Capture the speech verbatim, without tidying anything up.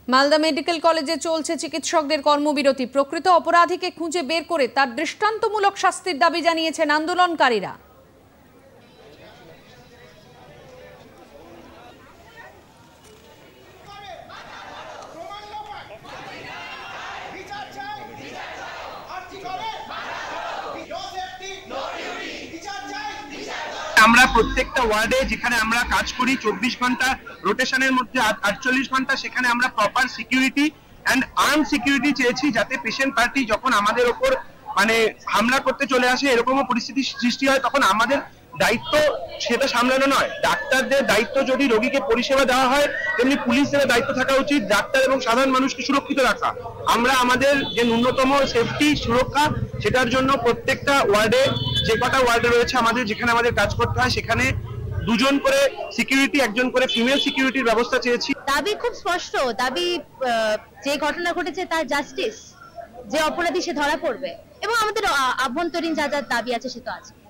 Malda medical কলেজে চলছে চিকিৎসকদের কর্মবিরতি। প্রকৃত অপরাধীকে খুঁজে বের করে তার দৃষ্টান্তমূলক শাস্তির দাবি জানিয়েছেন আন্দোলনকারীরা। আমরা প্রত্যেকটা ওয়ার্ডে যেখানে আমরা কাজ করি চব্বিশ ঘন্টা রোটেশনের মধ্যে আটচল্লিশ ঘন্টা সেখানে আমরা proper security and arm security চেয়েছি, যাতে পেশেন্ট পার্টি যখন আমাদের ওপর মানে হামলা করতে চলে আসে, এরকমও পরিস্থিতি সৃষ্টি হয়, তখন আমাদের দায়িত্ব সেটা সামলানো নয়। ডাক্তারদের দায়িত্ব যদি রোগীকে পরিষেবা দেওয়া হয়, তেমনি পুলিশের দায়িত্ব থাকা উচিত ডাক্তার এবং সাধারণ মানুষকে সুরক্ষিত রাখা। আমরা আমাদের যে ন্যূনতম সেফটি সুরক্ষা, সেটার জন্য প্রত্যেকটা ওয়ার্ডে যে কটা ওয়ার্ডে রয়েছে আমাদের, যেখানে আমাদের কাজ করতে হয়, সেখানে দুজন করে সিকিউরিটি, একজন করে ফিমেল সিকিউরিটির ব্যবস্থা চেয়েছি। দাবি খুব স্পষ্ট, দাবি যে ঘটনা ঘটেছে তার জাস্টিস, যে অপরাধী সে ধরা পড়বে, এবং আমাদের আভ্যন্তরীণ যা যা দাবি আছে সে তো আছে।